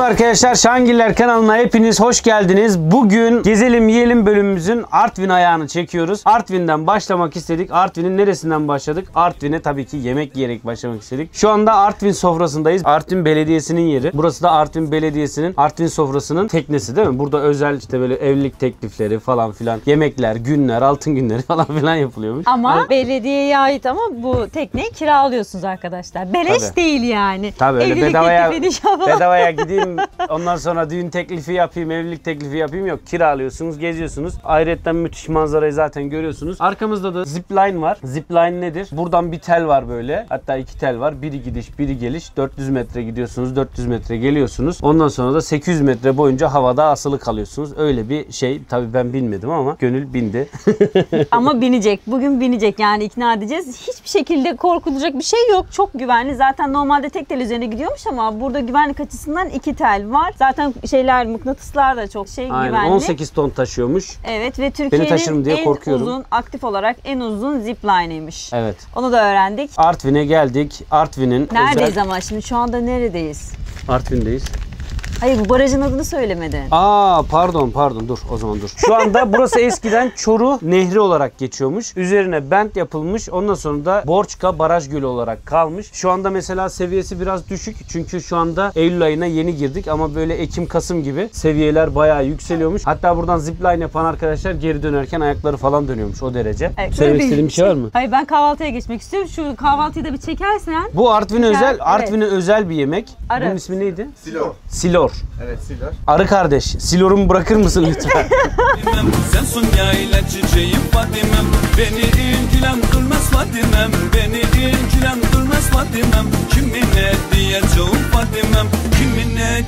arkadaşlar, Şangiller kanalına hepiniz hoş geldiniz. Bugün gezelim yiyelim bölümümüzün Artvin ayağını çekiyoruz. Artvin'den başlamak istedik. Artvin'in neresinden başladık? Artvin'e tabii ki yemek yiyerek başlamak istedik. Şu anda Artvin sofrasındayız. Artvin Belediyesi'nin yeri. Burası da Artvin Belediyesi'nin Artvin sofrasının teknesi değil mi? Burada özel işte böyle evlilik teklifleri falan filan, yemekler, günler, altın günleri falan filan yapılıyormuş. Ama belediyeye ait, ama bu tekneyi kiralıyorsunuz arkadaşlar. Beleş Tabii. Değil yani. Tabii öyle Evlilik bedavaya gideyim, ondan sonra düğün teklifi yapayım, evlilik teklifi yapayım yok. Kiralıyorsunuz, geziyorsunuz. Ayrıca müthiş manzarayı zaten görüyorsunuz. Arkamızda da zipline var. Zipline nedir? Buradan bir tel var böyle. Hatta iki tel var. Biri gidiş, biri geliş. 400 metre gidiyorsunuz, 400 metre geliyorsunuz. Ondan sonra da 800 metre boyunca havada asılı kalıyorsunuz. Öyle bir şey. Tabii ben bilmedim ama Gönül bindi. Ama binecek. Bugün binecek. Yani ikna edeceğiz. Hiçbir şekilde korkulacak bir şey yok. Çok güvenli. Zaten normalde tek tel üzerine gidiyormuş ama burada güvenlik açısından iki tel var. Zaten mıknatıslar da çok güvenli. 18 ton taşıyormuş. Evet ve Türkiye'nin en uzun, aktif olarak en uzun zipline'ıymış. Evet. Onu da öğrendik. Artvin'e geldik. Artvin'in neredeyiz ama şimdi şu anda neredeyiz? Artvin'deyiz. Hayır, bu barajın adını söylemedin. Pardon dur o zaman dur. Şu anda burası eskiden Çoruh Nehri olarak geçiyormuş. Üzerine bent yapılmış. Ondan sonra da Borçka Baraj Gölü olarak kalmış. Şu anda mesela seviyesi biraz düşük. Çünkü şu anda Eylül ayına yeni girdik ama böyle Ekim-Kasım gibi seviyeler bayağı yükseliyormuş. Hatta buradan zipline yapan arkadaşlar geri dönerken ayakları falan dönüyormuş o derece. Evet, söylemek istediğim bir şey var mı? Hayır, ben kahvaltıya geçmek istiyorum. Şu kahvaltıyı da bir çekersen. Bu Artvin'e özel bir yemek. Bunun ismi neydi? Silor. Evet, Silor. Arı kardeş, Silor'umu bırakır mısın lütfen? Sensun yayla çiçeğim Fadimem, beni ilgilendirmez Fadimem, beni ilgilendirmez Fadimem, kimine diyeceğim Fadimem, kimine,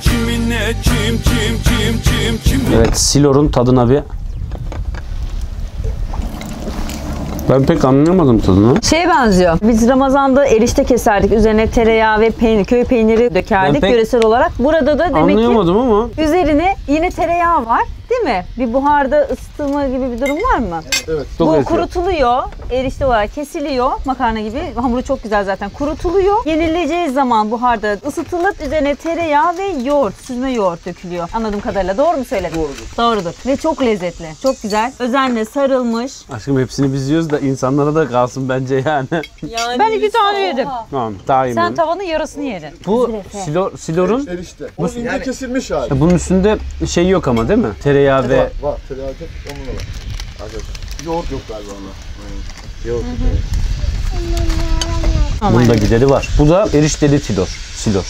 kim. Evet, Silor'un tadına bir... Ben pek anlayamadım tadını. Benziyor. Biz Ramazan'da erişte keserdik. Üzerine tereyağı ve peynir, köy peyniri dökerdik yöresel olarak. Burada da demek anlayamadım ama. Üzerine yine tereyağı var. Değil mi? Bir buharda ısıtılma gibi bir durum var mı? Evet. Bu kurutuluyor. Erişte olarak kesiliyor. Makarna gibi. Hamuru çok güzel zaten. Kurutuluyor. Yenileceği zaman buharda ısıtılıp üzerine tereyağı ve yoğurt, süzme yoğurt dökülüyor. Anladığım kadarıyla. Doğru mu söyledim? Doğrudur. Ve çok lezzetli. Çok güzel. Özenle sarılmış. Aşkım hepsini biz yiyoruz da insanlara da kalsın bence yani. Ben 2 tane yedim. Tamam, daha iyi. Sen tavanın yarısını yedin. Bu Silor'un erişte. Bu ince kesilmiş hali. bunun üstünde şey yok ama değil mi? Tereyağı ve... Var. Tereyağı yok. Onunla var. Arkadaşlar. Yoğurt yok galiba onda. Yoğurt. Bunun da gideri var. Bu da erişteli Silor.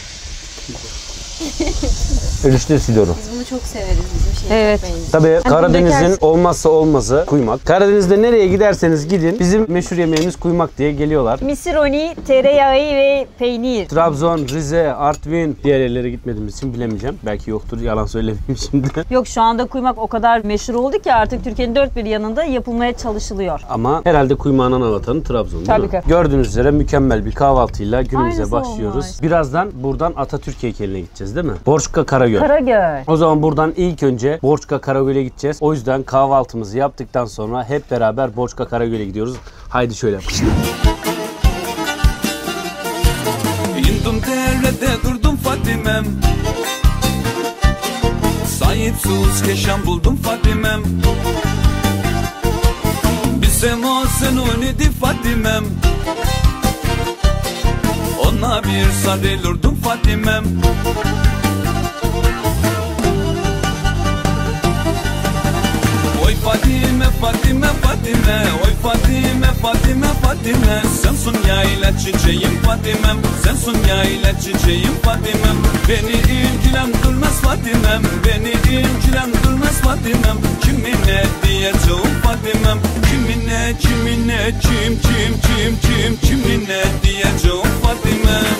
Erişte Silor'u. Biz bunu çok severiz, bizim şey. Evet. Tabii Karadeniz'in olmazsa olmazı kuymak. Karadeniz'de nereye giderseniz gidin bizim meşhur yemeğimiz kuymak diye geliyorlar. Misironi, tereyağı ve peynir. Trabzon, Rize, Artvin, diğer yerlere gitmediğimiz için bilemeyeceğim. Belki yoktur, yalan söylemeyeyim şimdi. Yok, şu anda kuymak o kadar meşhur oldu ki artık Türkiye'nin dört bir yanında yapılmaya çalışılıyor. Ama herhalde kuymağın ana vatanı Trabzon değil mi? Tabii ki. Gördüğünüz üzere mükemmel bir kahvaltıyla günümüze Aynısı başlıyoruz. olmuş. Birazdan buradan Atatürk heykeline gideceğiz değil mi? Borçka Karagöl. Karagöl. O zaman buradan ilk önce Borçka Karagöl'e gideceğiz. O yüzden kahvaltımızı yaptıktan sonra hep beraber Borçka Karagöl'e gidiyoruz. Haydi şöyle yapalım. İndim derede durdum Fadimem, sahipsiz keşan buldum Fadimem, bizim o sen oynadı Fadimem, ona bir sarılırdım Fadimem. Oy Fadime, Fadime, Fadime, oy Fadime, Fadime, Fadime, sensun yayla çiçeğim Fadimem, sensun yayla çiçeğim Fadimem, beni ilgilendirmez Fadimem, beni ilgilendirmez Fadimem, kimine diyeceğim Fadimem, kimine, kimine diyeceğim Fadimem.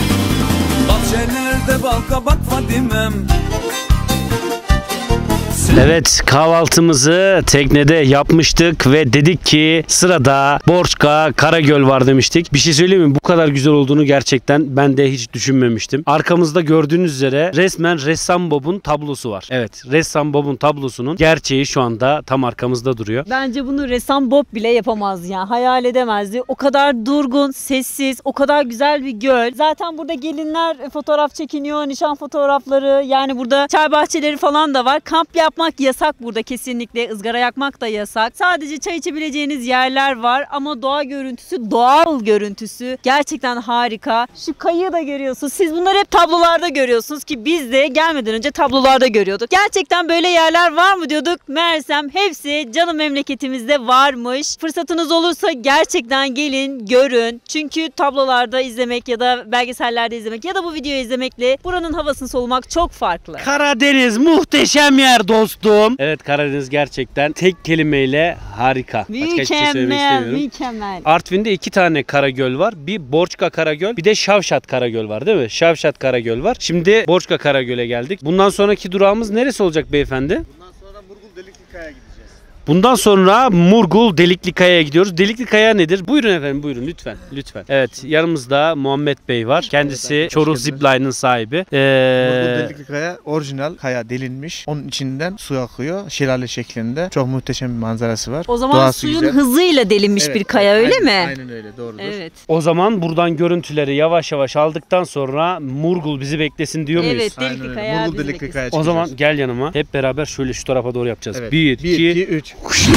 Bahçelerde bal kabak Fadimem, Evet, kahvaltımızı teknede yapmıştık ve dedik ki sırada Borçka, Karagöl var demiştik. Bir şey söyleyeyim mi? Bu kadar güzel olduğunu gerçekten ben de hiç düşünmemiştim. Arkamızda gördüğünüz üzere resmen Ressam Bob'un tablosu var. Evet, Ressam Bob'un tablosunun gerçeği şu anda tam arkamızda duruyor. Bence bunu ressam Bob bile yapamaz ya. Hayal edemezdi. O kadar durgun, sessiz, o kadar güzel bir göl. Zaten burada gelinler fotoğraf çekiniyor, nişan fotoğrafları. Yani burada çay bahçeleri falan da var. Kamp yapmak yasak burada kesinlikle. Izgara yakmak da yasak. Sadece çay içebileceğiniz yerler var ama doğa görüntüsü, doğal görüntüsü gerçekten harika. Şu kayığı da görüyorsunuz. Siz bunları hep tablolarda görüyorsunuz ki biz de gelmeden önce tablolarda görüyorduk. Gerçekten böyle yerler var mı diyorduk. Meğersem hepsi canım memleketimizde varmış. Fırsatınız olursa gerçekten gelin, görün. Çünkü tablolarda izlemek ya da belgesellerde izlemek ya da bu videoyu izlemekle buranın havasını solumak çok farklı. Karadeniz muhteşem yer dostum. Evet, Karadeniz gerçekten tek kelimeyle harika. Başka hiçbir şey söylemek istemiyorum. Mükemmel. Artvin'de 2 tane Karagöl var. Bir Borçka Karagöl, bir de Şavşat Karagöl var değil mi? Şavşat Karagöl var. Şimdi Borçka Karagöl'e geldik. Bundan sonraki durağımız neresi olacak beyefendi? Bundan sonra Murgul Deliklikaya'ya gideceğiz. Bundan sonra Murgul Deliklikaya'ya gidiyoruz. Deliklikaya nedir? Buyurun efendim, buyurun lütfen. Lütfen. Evet, yanımızda Muhammed Bey var. Kendisi Evet, Çoruh hoş geldiniz. Zipline'ın sahibi. Murgul Deliklikaya orijinal kaya delinmiş. Onun içinden su akıyor şelale şeklinde. Çok muhteşem bir manzarası var. O zaman Doğası suyun güzel. hızıyla delinmiş Evet, bir kaya öyle aynen, mi? Aynen öyle, doğrudur. Evet. O zaman buradan görüntüleri yavaş yavaş aldıktan sonra Murgul bizi beklesin diyor muyuz? Evet, Aynen Delikli öyle. Kaya Murgul bizi Deliklikaya O çıkacağız. zaman gel yanıma. Hep beraber şöyle şu tarafa doğru yapacağız. Evet. 1, 2, 3.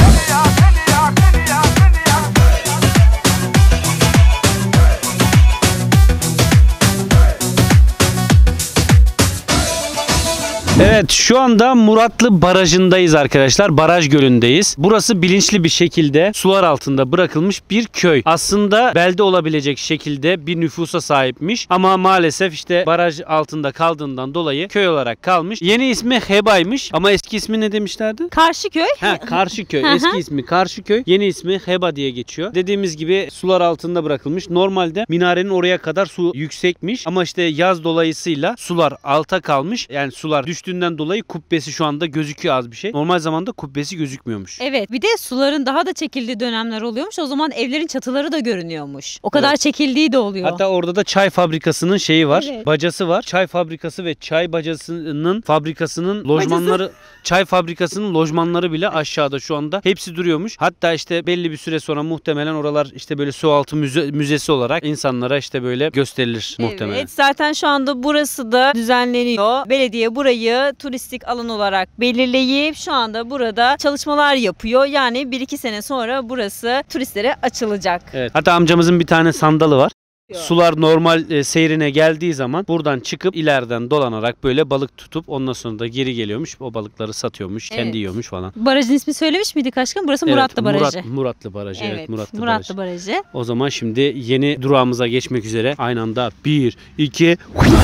Evet, şu anda Muratlı Barajı'ndayız arkadaşlar. Baraj Gölü'ndeyiz. Burası bilinçli bir şekilde sular altında bırakılmış bir köy. Aslında belde olabilecek şekilde bir nüfusa sahipmiş. Ama maalesef işte baraj altında kaldığından dolayı köy olarak kalmış. Yeni ismi Heba'ymış ama eski ismi ne demişlerdi? Karşıköy. Karşıköy. Hı hı. Eski ismi Karşıköy. Yeni ismi Heba diye geçiyor. Dediğimiz gibi sular altında bırakılmış. Normalde minarenin oraya kadar su yüksekmiş. Ama işte yaz dolayısıyla sular alta kalmış. Yani sular düştüğünden dolayı kubbesi şu anda gözüküyor az bir şey. Normal zamanda kubbesi gözükmüyormuş. Evet, bir de suların daha da çekildiği dönemler oluyormuş. O zaman evlerin çatıları da görünüyormuş. O kadar Evet. çekildiği de oluyor. Hatta orada da çay fabrikasının şeyi var. Evet. Bacası var. Çay fabrikası ve çay bacasının fabrikasının lojmanları, çay fabrikasının lojmanları bile aşağıda şu anda. Hepsi duruyormuş. Hatta işte belli bir süre sonra muhtemelen oralar işte böyle sualtı müzesi olarak insanlara işte böyle gösterilir muhtemelen. Evet, zaten şu anda burası da düzenleniyor. Belediye burayı turistik alan olarak belirleyip şu anda burada çalışmalar yapıyor. Yani 1-2 sene sonra burası turistlere açılacak. Evet. Hatta amcamızın bir tane sandalı var. Sular normal seyrine geldiği zaman buradan çıkıp ileriden dolanarak böyle balık tutup ondan sonra da geri geliyormuş. O balıkları satıyormuş, Evet. kendi yiyormuş falan. Barajın ismi söylemiş miydik aşkım? Burası Evet, Muratlı Barajı. Muratlı Barajı. Evet, Muratlı Barajı. Barajı. O zaman şimdi yeni durağımıza geçmek üzere. Aynı anda 1, 2...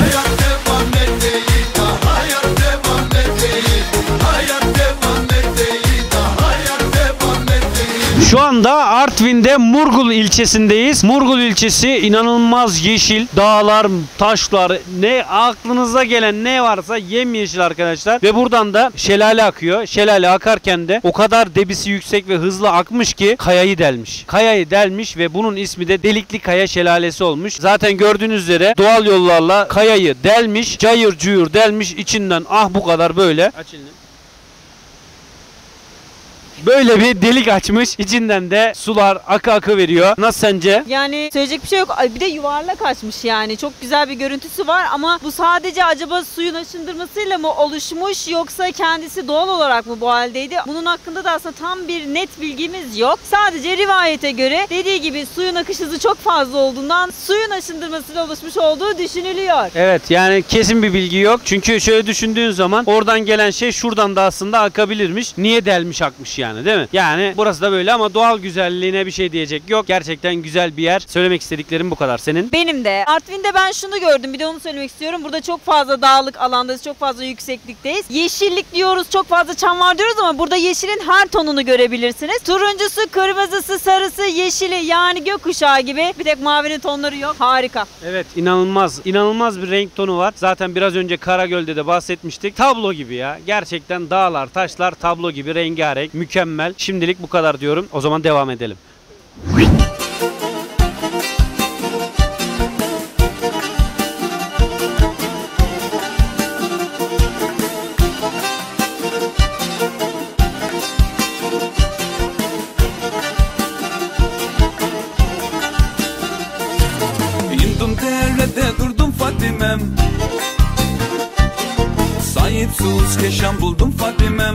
Şu anda Artvin'de Murgul ilçesindeyiz. Murgul ilçesi inanılmaz yeşil. Dağlar, taşlar, ne aklınıza gelen ne varsa yemyeşil arkadaşlar. Ve buradan da şelale akıyor. Şelale akarken de o kadar debisi yüksek ve hızlı akmış ki kayayı delmiş. Kayayı delmiş ve bunun ismi de Delikli Kaya Şelalesi olmuş. Zaten gördüğünüz üzere doğal yollarla kayayı delmiş, cayır cuyur delmiş. İçinden bu kadar böyle. Aç elini. Böyle bir delik açmış. İçinden de sular akı veriyor. Nasıl sence? Yani söyleyecek bir şey yok. Bir de yuvarlak açmış yani. Çok güzel bir görüntüsü var ama bu sadece acaba suyun aşındırmasıyla mı oluşmuş yoksa kendisi doğal olarak mı bu haldeydi? Bunun hakkında da aslında tam bir net bilgimiz yok. Sadece rivayete göre dediği gibi suyun akış hızı çok fazla olduğundan suyun aşındırmasıyla oluşmuş olduğu düşünülüyor. Evet, yani kesin bir bilgi yok. Çünkü şöyle düşündüğün zaman oradan gelen şey şuradan da aslında akabilirmiş. Niye delmiş akmış yani? yani, değil mi? Yani burası da böyle ama doğal güzelliğine bir şey diyecek yok. Gerçekten güzel bir yer. Söylemek istediklerim bu kadar. Senin? Benim de. Artvin'de ben şunu gördüm. Bir de onu söylemek istiyorum. Burada çok fazla dağlık alandayız. Çok fazla yükseklikteyiz. Yeşillik diyoruz. Çok fazla çam var diyoruz ama burada yeşilin her tonunu görebilirsiniz. Turuncusu, kırmızısı, sarısı, yeşili yani gökkuşağı gibi. Bir tek mavinin tonları yok. Harika. Evet, inanılmaz. İnanılmaz bir renk tonu var. Zaten biraz önce Karagöl'de de bahsetmiştik. Tablo gibi ya. Gerçekten dağlar, taşlar tablo gibi rengarenk. Mükemmel. Şimdilik bu kadar diyorum. O zaman devam edelim. İndim derede durdum Fatimem, sahipsiz keşan buldum Fatimem.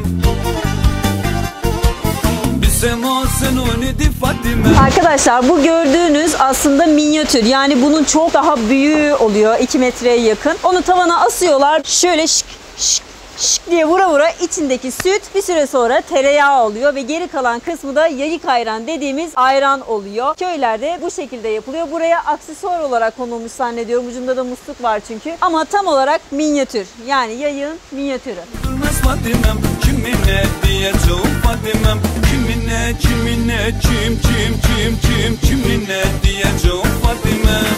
Sen oynadı Fatimem. Arkadaşlar bu gördüğünüz aslında minyatür. Yani bunun çok daha büyüğü oluyor. 2 metreye yakın. Onu tavana asıyorlar. Şöyle şık şık şık diye vura vura içindeki süt bir süre sonra tereyağı oluyor ve geri kalan kısmı da yayık ayran dediğimiz ayran oluyor. Köylerde bu şekilde yapılıyor. Buraya aksesuar olarak konulmuş zannediyorum. Ucunda da musluk var çünkü. Ama tam olarak minyatür. Yani yayığın minyatürü. Durmaz Fatimem, kimine diyeceğim Fatimem. Kimine, kimine, kimine diyeceğim Fatimem.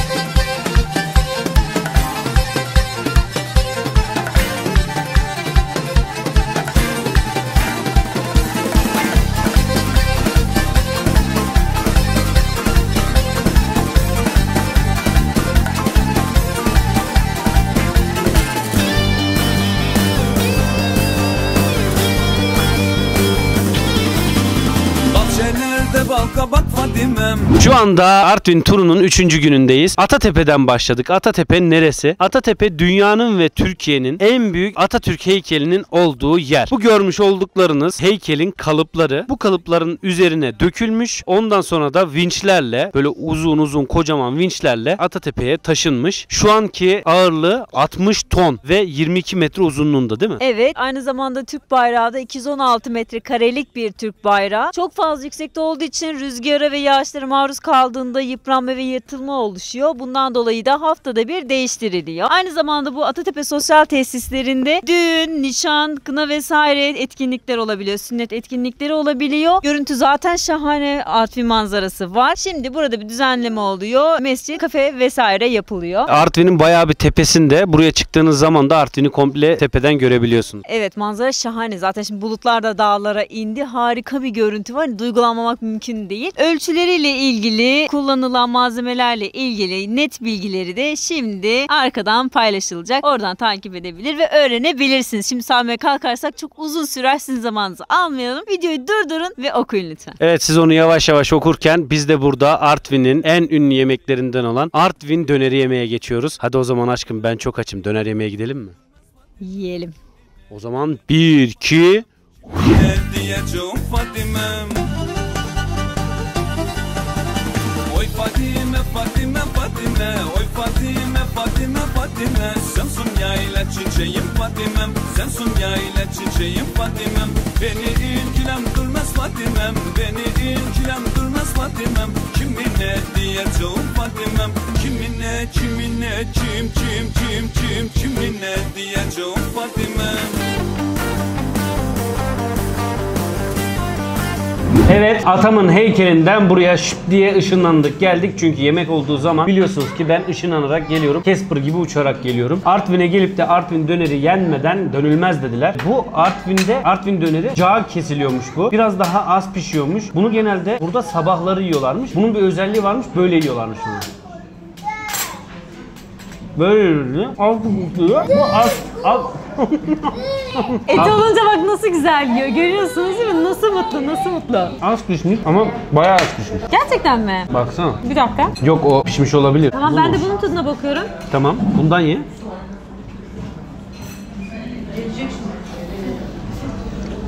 Balkabak Fatimem. Şu anda Artvin turunun 3. günündeyiz. Atatepe'den başladık. Atatepe neresi? Atatepe dünyanın ve Türkiye'nin en büyük Atatürk heykelinin olduğu yer. Bu görmüş olduklarınız heykelin kalıpları. Bu kalıpların üzerine dökülmüş. Ondan sonra da vinçlerle, böyle uzun uzun kocaman vinçlerle Atatepe'ye taşınmış. Şu anki ağırlığı 60 ton ve 22 metre uzunluğunda, değil mi? Evet. Aynı zamanda Türk bayrağı da 216 metrekarelik bir Türk bayrağı. Çok fazla yüksekte olduğu için rüzgara ve yağışlara maruz kaldığında yıpranma ve yırtılma oluşuyor. Bundan dolayı da haftada bir değiştiriliyor. Aynı zamanda bu Atatepe sosyal tesislerinde düğün, nişan, kına vesaire etkinlikler olabiliyor. Sünnet etkinlikleri olabiliyor. Görüntü zaten şahane. Artvin manzarası var. Şimdi burada bir düzenleme oluyor. Mescid, kafe vesaire yapılıyor. Artvin'in bayağı bir tepesinde. Buraya çıktığınız zaman da Artvin'i komple tepeden görebiliyorsunuz. Evet, manzara şahane. Zaten şimdi bulutlar da dağlara indi. Harika bir görüntü var. Duygulanmamak mümkün değil. Ölçüleriyle ilgili, kullanılan malzemelerle ilgili net bilgileri de şimdi arkadan paylaşılacak. Oradan takip edebilir ve öğrenebilirsiniz. Şimdi saymaya kalkarsak çok uzun sürer. Sizin zamanınızı almayalım. Videoyu durdurun ve okuyun lütfen. Evet, siz onu yavaş yavaş okurken biz de burada Artvin'in en ünlü yemeklerinden olan Artvin döneri yemeye geçiyoruz. Hadi o zaman aşkım, ben çok açım. Döner yemeye gidelim mi? Yiyelim. O zaman 1, 2... Ne diyeceğim Fatimem. Oy Fatime, Fatime, Fatime. Oy Fatime, Fatime, Fatime. Sensun yayla çiçeğim Fatimem. Sensun yayla çiçeğim Fatimem. Beni ilgilem durmaz Fatimem. Beni ilgilem durmaz Fatimem. Kimine diyeceğim Fatimem. Kimine, kimine, kimine diyeceğim Fatimem. Evet, atamın heykelinden buraya şıp diye ışınlandık geldik. Çünkü yemek olduğu zaman biliyorsunuz ki ben ışınlanarak geliyorum. Casper gibi uçarak geliyorum. Artvin'e gelip de Artvin döneri yenmeden dönülmez dediler. Bu Artvin'de Artvin döneri cağı kesiliyormuş bu. Biraz daha az pişiyormuş. Bunu genelde burada sabahları yiyorlarmış. Bunun bir özelliği varmış. Böyle yiyorlarmış bunu. Böyle az tutuyor. Bu az. Et olunca bak nasıl güzel yiyor. Görüyorsunuz değil mi? Nasıl mutlu, nasıl mutlu. Az pişmiş ama bayağı az pişmiş. Gerçekten mi? Baksana. Bir dakika. Yok, o pişmiş olabilir. Tamam, Bu ben de mu? bunun tadına bakıyorum. Tamam, bundan ye.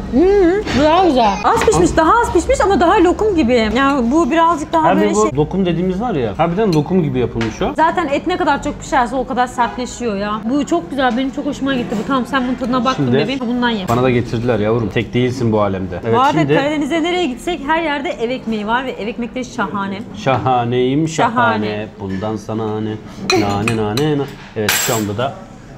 Bu daha güzel. Az pişmiş, daha az pişmiş ama daha lokum gibi. Yani bu birazcık daha Abi böyle bu şey. lokum dediğimiz var ya, harbiden lokum gibi yapılmış o. Zaten et ne kadar çok pişerse o kadar sertleşiyor ya. Bu çok güzel, benim çok hoşuma gitti bu. Tamam, sen bunun tadına baktın Şimdi- bebeğim. Bundan ye. Bana da getirdiler yavrum. Tek değilsin bu alemde. Evet Bu arada şimdi Karadeniz'e nereye gitsek her yerde ev ekmeği var ve ev ekmekleri şahane. şahaneyim şahane. Şahane. Bundan sana ne? Nane nane nane. Evet şu anda da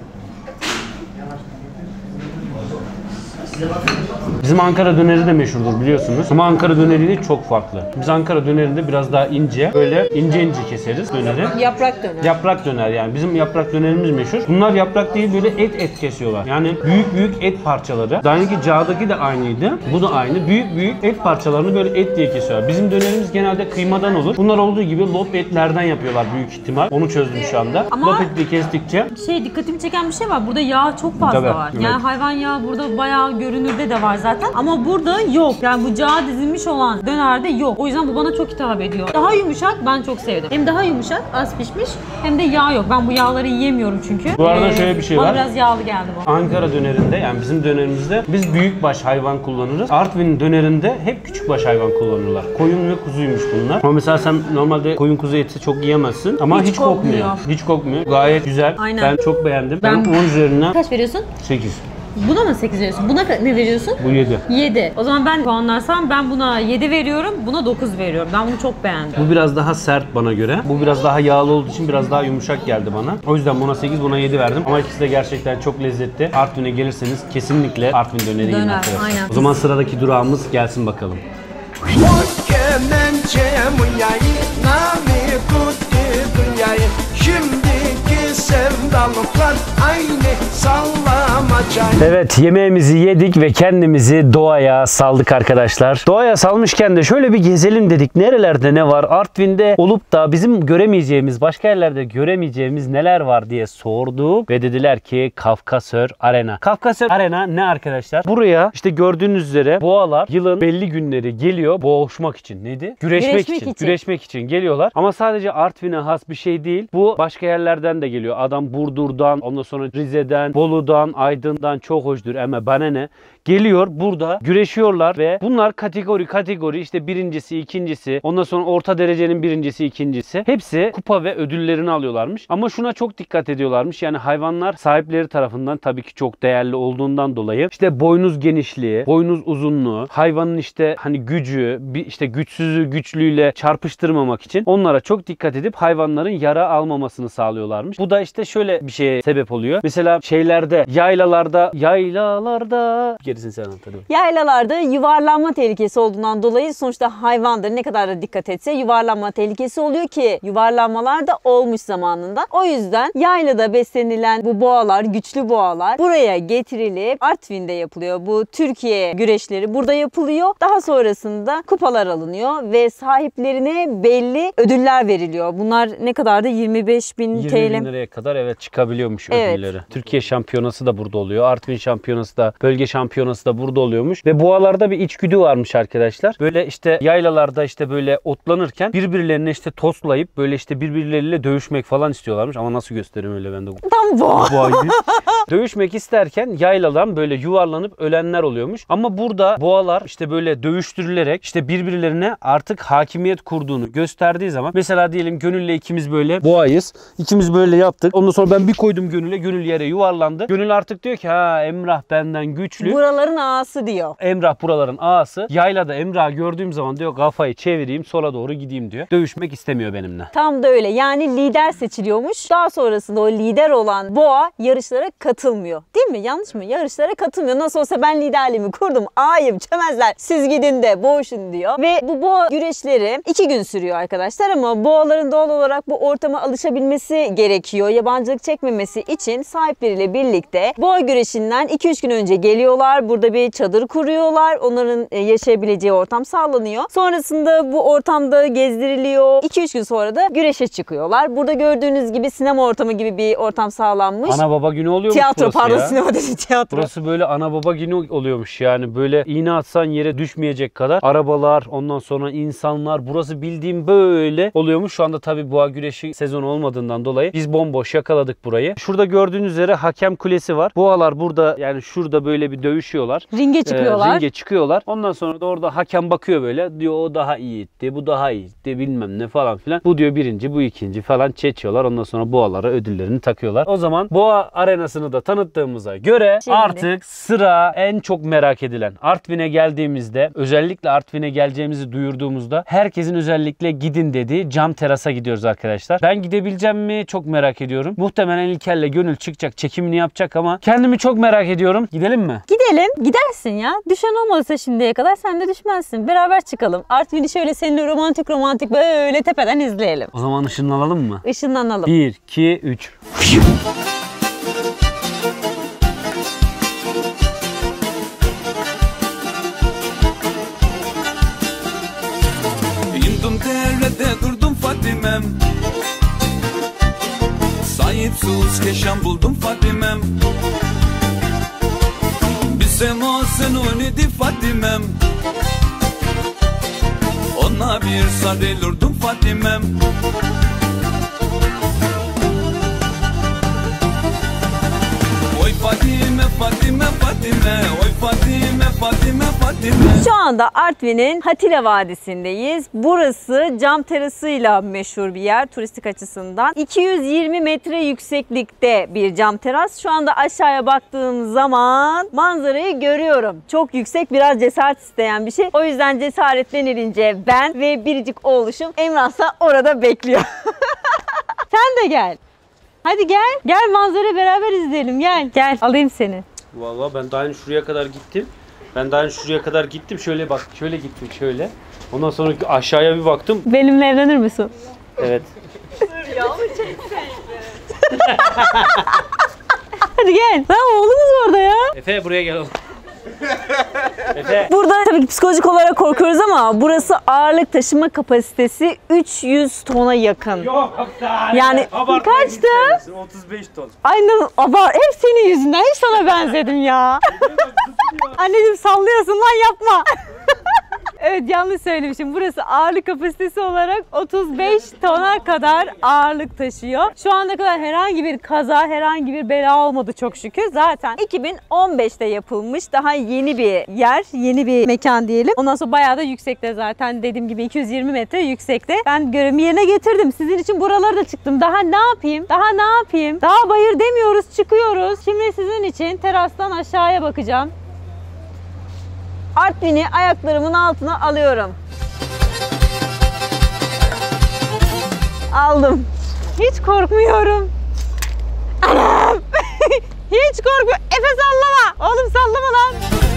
bizim Ankara döneri de meşhurdur biliyorsunuz. Ama Ankara döneriyle çok farklı. Biz Ankara dönerinde biraz daha ince, böyle ince ince keseriz döneri. Yaprak döner. Yaprak döner yani. Bizim yaprak dönerimiz meşhur. Bunlar yaprak değil, böyle et kesiyorlar. Yani büyük büyük et parçaları. Daha önceki Cağ'daki de aynıydı. Bu da aynı. Büyük büyük et parçalarını böyle et diye kesiyorlar. Bizim dönerimiz genelde kıymadan olur. Bunlar olduğu gibi lop etlerden yapıyorlar büyük ihtimal. Onu çözdüm şu anda. Ama- Lop eti kestikçe Dikkatimi çeken bir şey var. Burada yağ çok fazla Tabii, var. evet. Yani hayvan yağı burada bayağı görünürde de var zaten. Ama burada yok. Yani bu cağa dizilmiş olan dönerde yok. O yüzden bu bana çok hitap ediyor. Daha yumuşak, ben çok sevdim. Hem daha yumuşak, az pişmiş, hem de yağ yok. Ben bu yağları yiyemiyorum çünkü. Bu arada şöyle bir şey bana var. biraz yağlı geldi bu. Ankara dönerinde, yani bizim dönerimizde biz büyükbaş hayvan kullanırız. Artvin dönerinde hep küçükbaş hayvan kullanırlar. Koyun ve kuzuymuş bunlar. Ama mesela sen normalde koyun kuzu eti çok yiyemezsin ama Hiç hiç kokmuyor. kokmuyor. Hiç kokmuyor. Gayet güzel. Aynen. Ben çok beğendim. Ben- Ben 10 üzerinden Kaç veriyorsun? 8. Buna mı 8 veriyorsun? Buna ne veriyorsun? Bu 7. 7. O zaman ben puanlarsam ben buna 7 veriyorum, buna 9 veriyorum. Ben bunu çok beğendim. Bu biraz daha sert bana göre. Bu biraz daha yağlı olduğu için biraz daha yumuşak geldi bana. O yüzden buna 8, buna 7 verdim. Ama ikisi de gerçekten çok lezzetli. Artvin'e gelirseniz kesinlikle Artvin döneri yiyin Döner, arkadaşlar. aynen. O zaman sıradaki durağımız gelsin bakalım. Kemençe yayı nami kutti dünyayı şimdiki sevdalıklar aynı sallamaca. Evet, yemeğimizi yedik ve kendimizi doğaya saldık arkadaşlar. Doğaya salmışken de şöyle bir gezelim dedik. Nerelerde ne var? Artvin'de olup da bizim göremeyeceğimiz, başka yerlerde göremeyeceğimiz neler var diye sorduk. Ve dediler ki Kafkasör Arena. Kafkasör Arena ne arkadaşlar? Buraya işte gördüğünüz üzere boğalar yılın belli günleri geliyor boğuşmak için. Neydi? Güreşmek için. Güreşmek için geliyorlar. Ama sadece Artvin'e has bir şey değil. Bu başka yerlerden de geliyor. Adam Burdur'dan, ondan sonra Rize'den, Bolu'dan, Aydın'dan, çok hoşdur ama bana ne? Geliyor burada güreşiyorlar ve bunlar kategori işte birincisi, ikincisi, ondan sonra orta derecenin birincisi, ikincisi. Hepsi kupa ve ödüllerini alıyorlarmış. Ama şuna çok dikkat ediyorlarmış. Yani hayvanlar sahipleri tarafından tabii ki çok değerli olduğundan dolayı işte boynuz genişliği, boynuz uzunluğu, hayvanın işte hani gücü, işte güçsüzü güçlüyle çarpıştırmamak için onlara çok dikkat edip hayvanların yara almamasını sağlıyorlarmış. Bu da işte şöyle bir şeye sebep oluyor. Mesela şeylerde, yaylalarda gerisini sen anlat hadi. Yaylalarda yuvarlanma tehlikesi olduğundan dolayı sonuçta hayvandır, ne kadar da dikkat etse yuvarlanma tehlikesi oluyor ki yuvarlanmalar da olmuş zamanında. O yüzden yaylada beslenilen bu boğalar, güçlü boğalar buraya getirilip Artvin'de yapılıyor. Bu Türkiye güreşleri burada yapılıyor. Daha sonrasında kupalar alınıyor ve sahiplerine belli ödüller veriliyor. Bunlar ne kadardı? 25.000 20 TL. bin liraya kadar evet çıkabiliyormuş Evet. ödülleri. Türkiye şampiyonası da burada oluyor. Artvin şampiyonası da, bölge şampiyonası da burada oluyormuş. Ve boğalarda bir içgüdü varmış arkadaşlar. Böyle işte yaylalarda işte böyle otlanırken birbirlerine işte toslayıp böyle işte birbirleriyle dövüşmek falan istiyorlarmış. Ama nasıl göstereyim öyle ben de. Tam boğa. Boğa gibi. Dövüşmek isterken yayladan böyle yuvarlanıp ölenler oluyormuş. Ama burada boğalar işte böyle dövüştürülerek işte birbirlerine artık hakimiyet kurduğunu gösterdiği zaman mesela diyelim Gönül'le ikimiz böyle boğayız. İkimiz böyle yaptık. Ondan sonra ben bir koydum Gönül'e. Gönül yere yuvarlandı. Gönül artık diyor ki ha Emrah benden güçlü. Buraların ağası diyor. Emrah buraların ağası. Yaylada Emrah'ı gördüğüm zaman diyor kafayı çevireyim sola doğru gideyim diyor. Dövüşmek istemiyor benimle. Tam da öyle. Yani lider seçiliyormuş. Daha sonrasında o lider olan boğa yarışlara katılmıyor. Değil mi? Yanlış mı? Yarışlara katılmıyor. Nasıl olsa ben liderliğimi kurdum. Ağayım, çömezler. Siz gidin de boğuşun diyor. Ve bu boğa güreşleri 2 gün sürüyor arkadaşlar ama boğaların doğal olarak bu ortama alışabilmesi gerekiyor. Yabancılık çekmemesi için sahipleriyle birlikte boğa güreşinden 2-3 gün önce geliyorlar. Burada bir çadır kuruyorlar. Onların yaşayabileceği ortam sağlanıyor. Sonrasında bu ortamda gezdiriliyor. 2-3 gün sonra da güreşe çıkıyorlar. Burada gördüğünüz gibi sinema ortamı gibi bir ortam sağlanmış. Ana baba günü oluyormuş Tiyatro burası pardon ya. sinema dedi tiyatro. Burası böyle ana baba günü oluyormuş yani böyle iğne atsan yere düşmeyecek kadar arabalar ondan sonra insanlar burası bildiğim böyle oluyormuş. Şu anda tabii boğa güreşi sezonu olmadığından dolayı biz bomboş yakaladık burayı. Şurada gördüğünüz üzere hakem kulesi var. Boğalar burada yani şurada böyle bir dövüş yarışıyorlar. Ringe çıkıyorlar. Ringe çıkıyorlar. Ondan sonra da orada hakem bakıyor böyle. Diyor o daha iyi itti, bu daha iyi itti bilmem ne falan filan. Bu diyor birinci, bu ikinci falan çeçiyorlar. Ondan sonra boğalara ödüllerini takıyorlar. O zaman boğa arenasını da tanıttığımıza göre Şimdi. artık sıra en çok merak edilen. Artvin'e geldiğimizde, özellikle Artvin'e geleceğimizi duyurduğumuzda herkesin özellikle gidin dediği cam terasa gidiyoruz arkadaşlar. Ben gidebileceğim mi? Çok merak ediyorum. Muhtemelen İlker'le Gönül çıkacak, çekimini yapacak ama kendimi çok merak ediyorum. Gidelim mi? Gidelim. Gidersin ya. Düşen olmadıysa şimdiye kadar sen de düşmezsin. Beraber çıkalım. Artvin'i şöyle seninle romantik böyle tepeden izleyelim. O zaman ışınlanalım mı? Işınlanalım. 1, 2, 3. İndim derede durdum Fatimem, sahipsiz keşan buldum Fatimem. Bilsem o sen oynadı Fatimem, ona bir sarılırdım Fatimem. Oy Fatime, Fatime, Fatime, oy Fatime, Fatime, Fatime. Şu anda Artvin'in Hatile Vadisi'ndeyiz. Burası cam terasıyla meşhur bir yer turistik açısından. 220 metre yükseklikte bir cam teras. Şu anda aşağıya baktığım zaman manzarayı görüyorum. Çok yüksek, biraz cesaret isteyen bir şey. O yüzden cesaretlenilince ben ve biricik oğluşum Emrah da orada bekliyor. Sen de gel. Hadi gel. Gel manzarayı beraber izleyelim. Gel. Gel. Alayım seni. Vallahi ben daha önce şuraya kadar gittim. Şöyle bak, şöyle gittim şöyle. Ondan sonra aşağıya bir baktım. Benimle evlenir misin? Evet. Hadi gel. Lan oğlumuz orada ya. Efe buraya gel oğlum. Efe. Burada tabii ki psikolojik olarak korkuyoruz ama burası ağırlık taşıma kapasitesi 300 tona yakın. Yok daha. Yani kaçtı? 35 ton. Aynen, hep senin yüzünden. Hiç sana benzedim ya. Anneciğim sallıyorsun lan, yapma. Evet, yanlış söylemişim. Burası ağırlık kapasitesi olarak 35 tona kadar ağırlık taşıyor. Şu ana kadar herhangi bir kaza, herhangi bir bela olmadı çok şükür. Zaten 2015'te yapılmış. Daha yeni bir yer, yeni bir mekan diyelim. Ondan sonra bayağı da yüksekte zaten. Dediğim gibi 220 metre yüksekte. Ben görevimi yerine getirdim. Sizin için buralara da çıktım. Daha ne yapayım? Daha bayır demiyoruz, çıkıyoruz. Şimdi sizin için terastan aşağıya bakacağım. Artvin'i ayaklarımın altına alıyorum. Aldım. Hiç korkmuyorum. Anam! Hiç korkmuyorum. Efe sallama. Oğlum sallama lan.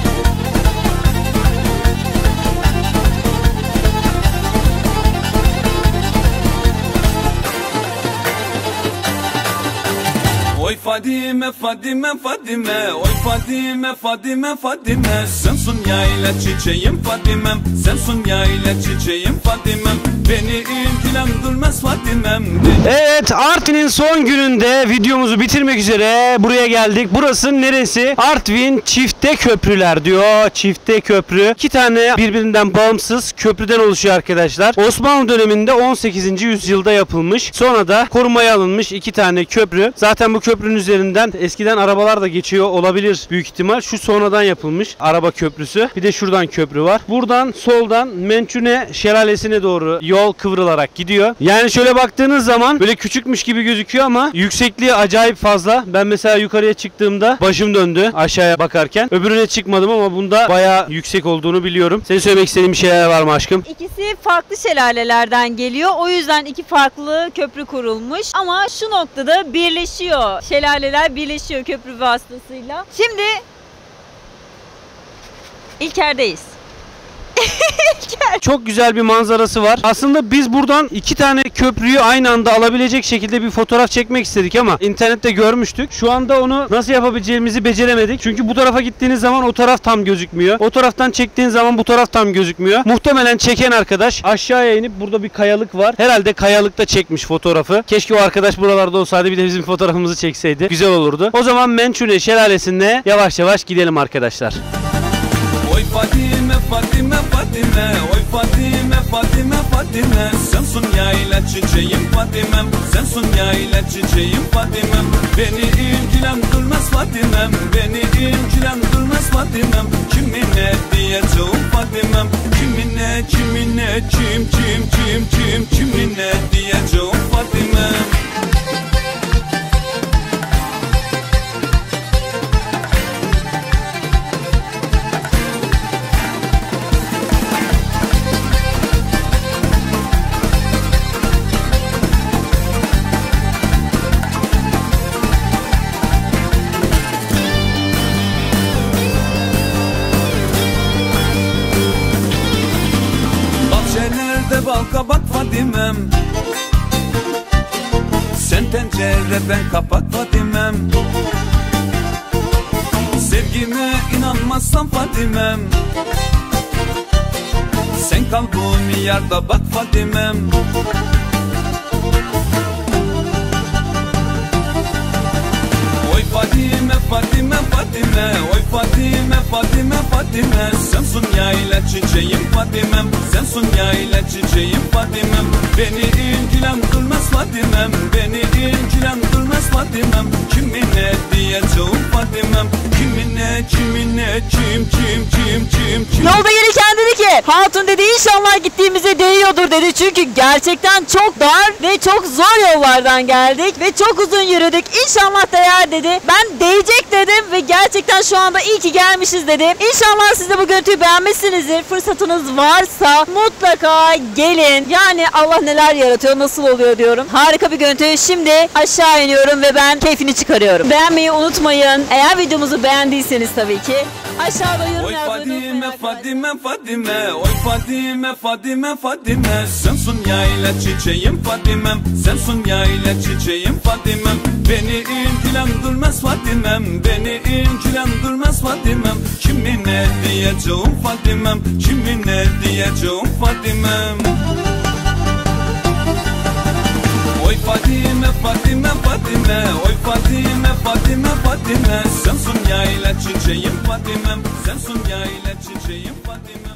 Oy Fadime, Fadime, Fadime, oy Fadime, Fadime, Fadime. Sensun yayla çiçeğim Fadimem, sensun yayla çiçeğim Fadimem. Beni ilgilendirmez Fadimem. Evet, Artvin'in son gününde videomuzu bitirmek üzere buraya geldik. Burası neresi? Artvin Çifte Köprüler diyor. Çifte Köprü. 2 tane birbirinden bağımsız köprüden oluşuyor arkadaşlar. Osmanlı döneminde 18. yüzyılda yapılmış. Sonra da korumaya alınmış 2 tane köprü. Zaten bu köprünün üzerinden eskiden arabalar da geçiyor olabilir büyük ihtimal. Şu sonradan yapılmış araba köprüsü. Bir de şuradan köprü var. Buradan soldan Mençune Şelalesi'ne doğru yol kıvrılarak gidiyor. Yani şöyle baktığınız zaman böyle küçükmüş gibi gözüküyor ama yüksekliği acayip fazla. Ben mesela yukarıya çıktığımda başım döndü aşağıya bakarken. Öbürüne çıkmadım ama bunda bayağı yüksek olduğunu biliyorum. Senin söylemek istediğin bir şeyler var mı aşkım? İkisi farklı şelalelerden geliyor. O yüzden 2 farklı köprü kurulmuş. Ama şu noktada birleşiyor. Şelaleler birleşiyor köprü vasıtasıyla. Şimdi İlker'deyiz. Çok güzel bir manzarası var. Aslında biz buradan 2 tane köprüyü aynı anda alabilecek şekilde bir fotoğraf çekmek istedik ama internette görmüştük. Şu anda onu nasıl yapabileceğimizi beceremedik. Çünkü bu tarafa gittiğiniz zaman o taraf tam gözükmüyor. O taraftan çektiğin zaman bu taraf tam gözükmüyor. Muhtemelen çeken arkadaş aşağıya inip burada bir kayalık var. Herhalde kayalıkta çekmiş fotoğrafı. Keşke o arkadaş buralarda olsaydı, bir de bizim fotoğrafımızı çekseydi. Güzel olurdu. O zaman Mençune Şelalesi'ne yavaş yavaş gidelim arkadaşlar. Oy Fadime, Fadime, Fadime, oy Fadime, Fadime, Fadime, sensin yayla çiçeğim Fadimem, sensin yayla çiçeğim Fadimem. Beni ilgilendirmez Fadimem, beni ilgilendirmez Fadimem. Kimine diyeceğim Fadimem, kimine, kimine, kimine diyeceğim Fadimem. Bahçelerde bal kabak Fadimem, sen tencere ben kapak Fadimem. Sevgime inanmazsan Fadimem, sen kalbimi yarda bak Fadimem. Oy Fadime, Fadime, Fadime, oy Fadime, Fadime, Fadime. Sensin yayla çiçeğim Fadimem, sensin yayla çiçeğim Fadimem. Beni ilgilendirmez Fadimem, beni ilgilendirmez Fadimem. Kimine diyeceğim Fadimem, kimine, kimine, Yolda gelirken dedi ki hatun dedi inşallah gittiğimize değiyordur dedi. Çünkü gerçekten çok dar ve çok zor yollardan geldik ve çok uzun yürüdük. İnşallah değer dedi. Ben değecek dedim ve gerçekten şu anda iyi ki gelmişiz dedim. İnşallah siz de bu görüntüyü beğenmişsinizdir. Fırsatınız varsa mutlaka gelin. Yani Allah neler yaratıyor, nasıl oluyor diyorum. Harika bir görüntü. Şimdi aşağı iniyorum ve ben keyfini çıkarıyorum. Beğenmeyi unutmayın. Eğer videomuzu beğendiyseniz tabii ki aşağıda yorum yazmayı unutmayın. Fadime, Fadime, oy Fadime, Fadime, Fadime. Sensin yayla çiçeğim Fadimem, sensin yayla çiçeğim Fadimem. Beni ilgilendirmez Fadimem, beni ilgilendirmez Fadimem. Kimine diyeceğim Fadimem, kimine diyeceğim Fadimem. Oy Fadime, Fadime, Fadime, oy Fadime, Fadime, Fadime. Sensin yayla çiçeğim Fadimem, sensin yayla çiçeğim Fadimem.